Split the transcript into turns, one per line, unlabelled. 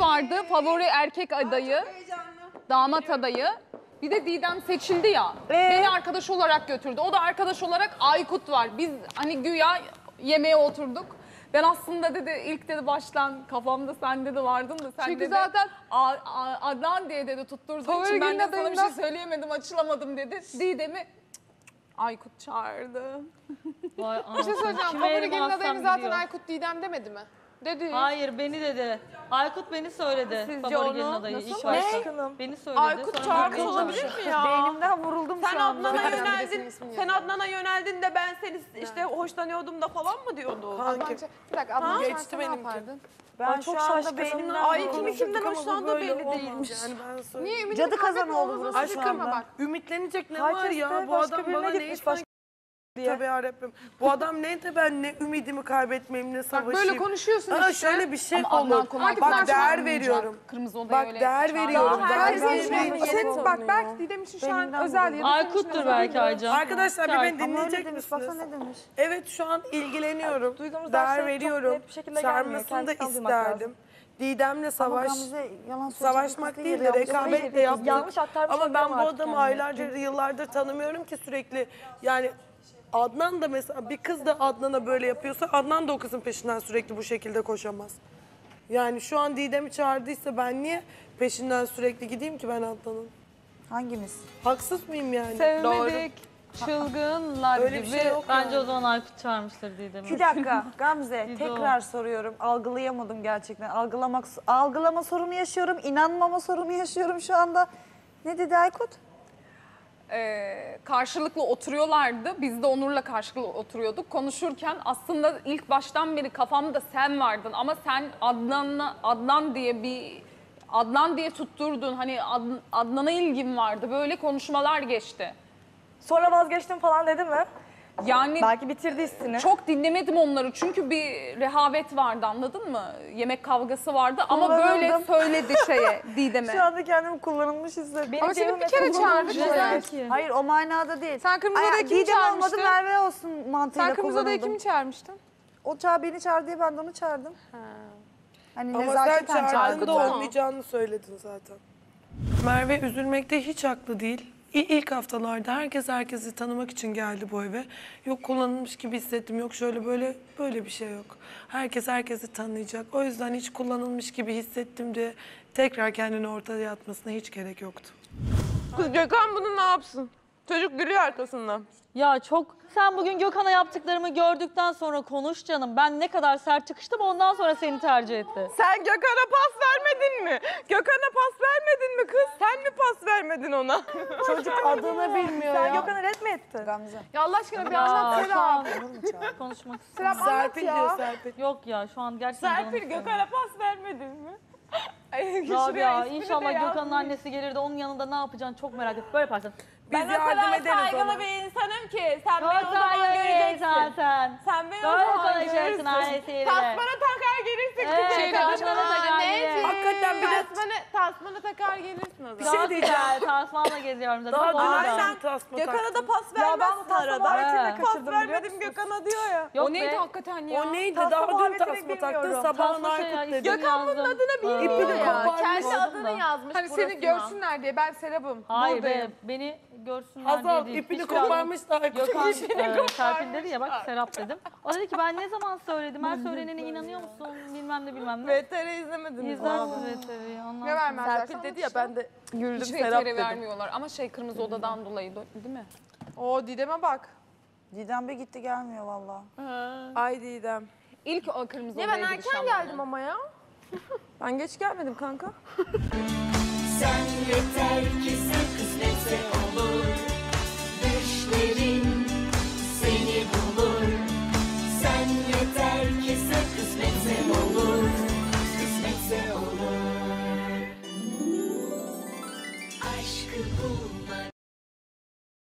vardı. Favori erkek adayı. Damat adayı. Bir de Didem seçildi ya. Beni arkadaş olarak götürdü. O da arkadaş olarak Aykut var. Biz hani güya yemeğe oturduk. Ben aslında dedi ilk dedi baştan kafamda sen dedi vardın da sen
çünkü
dedi
zaten
Adnan diye dedi tutturduğu
favori
için ben de sana bir
adayından...
şey söyleyemedim, açılamadım dedi. Didem'i Aykut çağırdı.
Bir şey söyleyeceğim. Favori gelin adayını zaten Aykut Didem demedi mi? Dedi.
Hayır beni dedi. Aykut beni söyledi.
Sizce
Favori gelin
onu
adayı
nasıl?
ilk başta.
Ne?
Beni söyledi.
Aykut çağırmış olabilir mi ya?
Beynimden vuruldum
Sen
şu anda.
Adnan'a yöneldin. Sen Adnan'a yöneldin de ben seni işte hoşlanıyordum da falan mı diyordun?
Bir dakika Adnan
Geçti
ne
benimki.
yapardın?
Ben
çok
şu anda
şaşkınım.
beynimden
Ay
vuruldum.
kimi kimden hoşlandığı belli değilmiş.
Yani ben söyleyeyim.
Niye ümidini
Cadı kazanı
kaybetme
oldu
oğlum,
burası
nasıl
şu
kırma
anda.
bak.
Ümitlenecek ne
Herkes
var
de
ya? Bu
başka
adam
birine
bana ne
gitmiş,
insan
diye.
Tabii yarabbim. Bu adam ne de ben ne ümidimi kaybetmeyeyim ne
Bak
savaşayım.
böyle konuşuyorsun
Aa,
işte.
şöyle bir şey
Ama Adnan
olur.
Konak'tan
Bak değer
çağırmayacak.
veriyorum.
Kırmızı odaya
Bak
öyle
değer
çağırdı.
veriyorum.
herkes
Değer
bir
veriyorum.
şey-
Bak belki Didem için şu an
Beynimden
özel ya da senin için
Aykut'tur
özel
belki
değil.
Aycan.
Arkadaşlar bir beni
Ama
dinleyecek
öyle demiş,
misiniz?
baksana ne demiş.
Evet şu an ilgileniyorum.
Duyduğumuz
Değer
her şey çok
veriyorum.
net bir şekilde gelmiyor.
Çağırmasını da
Kendisinden duymak lazım.
isterdim. Didem'le
Ama
savaş.
Gamze yalan söyleyecek
Savaşmak
bir
değil
kadın
de
yanlış
rekabetle
söyleyecek.
yaptık.
Yanlış aktarmış
Ama ben bu
olabilirim
adamı
artık
aylardır, yıllardır tanımıyorum ki sürekli. Yani Adnan da mesela bir kız da Adnan'a böyle yapıyorsa Adnan da o kızın peşinden sürekli bu şekilde koşamaz. Yani şu an Didem'i çağırdıysa ben niye peşinden sürekli gideyim ki ben Adnan'ın?
Hangimiz?
Haksız mıyım yani?
Sevmedik, çılgınlar
Öyle
gibi.
bir şey yok
Bence
yani.
o zaman Aykut çağırmıştır diye demek.
Bir dakika Gamze
Dido.
tekrar soruyorum. Algılayamadım gerçekten. Algılama sorunu yaşıyorum. İnanmama sorunu yaşıyorum şu anda. Ne dedi Aykut?
Karşılıklı oturuyorlardı. Biz de Onur'la karşılıklı oturuyorduk. Konuşurken aslında ilk baştan beri kafamda sen vardın ama sen Adnan diye tutturdun. Hani Adnan'a ilgim vardı. Böyle konuşmalar geçti.
Sonra vazgeçtim falan dedi mi?
Yani
Belki bitirdi hissini.
çok dinlemedim onları çünkü bir rehavet vardı, anladın mı? Yemek kavgası vardı ama böyle
Kullanıldım.
söyledi şeye,
Şu anda kendimi kullanılmış hissediyorum.
Ama seni bir kere çağırdık.
Güzel ki.
Hayır o manada değil.
Sen Kırmızı Oda'ya kimi
Didem olmadı
çağırmıştın?
Merve olsun mantığıyla
Sen Kırmızı Oda'ya
kullanıldım.
kimi çağırmıştın?
O beni çağırdı diye ben de onu çağırdım. Hani
Ama sen
nezaketen
çağırdığında
çağırdım.
olmayacağını söyledin zaten. Merve üzülmekte hiç haklı değil. İlk haftalarda herkes herkesi tanımak için geldi bu eve. Yok kullanılmış gibi hissettim, yok şöyle böyle bir şey yok. Herkes herkesi tanıyacak. O yüzden hiç kullanılmış gibi hissettim diye tekrar kendini ortaya atmasına hiç gerek yoktu.
Kız Gökhan bunu ne yapsın? Çocuk gülüyor arkasından.
Ya çok... Sen bugün Gökhan'a yaptıklarımı gördükten sonra konuş canım. Ben ne kadar sert çıkıştım ondan sonra seni tercih etti.
Sen Gökhan'a pas vermedin mi? Gökhan'a pas vermedin mi kız? Sen mi pas vermedin ona?
Çocuk adını bilmiyor
Sen
ya.
Gökhan'ı ret mi ettin?
Gamze.
Ya Allah aşkına bir
Ya
anlat
şu
Serap.
an konuşmak istemiyorum.
Serap anlat
Serpil
ya.
diyor Serpil.
Yok ya şu an gerçekten canım
Serpil
istemiyor.
Gökhan'a pas vermedin mi? Ay,
Rabia
şuraya ismini de
inşallah Gökhan'ın
yazmış.
annesi gelir de onun yanında ne yapacaksın çok merak ettim. Böyle yaparsın.
Ben o
yardım
kadar
ederiz
saygılı
ona.
bir insanım ki sen beni o
Çok
zaman göreceksin.
zaten.
Sen beni o
Böyle
zaman
konuşacaksın
görürsün.
annesiyle.
Tasmanı takar gelirsin
Evet,
kızım.
tasmanı takar gelir.
Hakikaten bir de
Tasmanı takar gelirsin o
bir
zaman.
şey diyeceğim.
Tasmanla geziyorum zaten.
Daha
Orada.
dün
sen
sen tasma
Gökhan'a da
taktın.
pas vermezsin arada.
muhabbetini
Pas
kaçırdım, biliyor
vermedim Gökhan'a diyor ya.
Yok
O neydi
be.
hakikaten ya?
O neydi?
Tasma
Daha dün
muhabbetini
tasma taktın,
bilmiyorum.
sabahın
Tasma şey ya,
Aykut dedin.
isim
Gökhan bunun
yazdım.
adını bilmiyor
İpini
ya.
koparmış.
Kendi
Koydum
adını
da.
yazmış
Hani
burasına.
seni görsünler diye ben Serap'ım.
Hayır
Buradayım.
be beni görsünler
Hazal
diye değil.
ipini
Hiçbir adam-
koparmış da Aykut.
Gökhan Serpil dedi ya bak Serap dedim. O dedi ki ben ne zaman söyledim? Her söylenene inanıyor musun? Bilmem ne bilmem ne.
VTR izlemediniz mi?
İzlersin VTR'yi.
Ne vermezler?
Serpil dedi ya ben de güldüm
Hiç
Serap
VTR
dedim.
vermiyorlar ama Kırmızı Oda'dan dolayı değil mi?
Oo Didem'e bak.
Didem Bey gitti gelmiyor valla.
Ay Didem.
İlk o Kırmızı
Ya
Oda'ya
ben
giriş
erken
anlamı.
geldim ama ya. Ben geç gelmedim kanka.
Sen yeter ki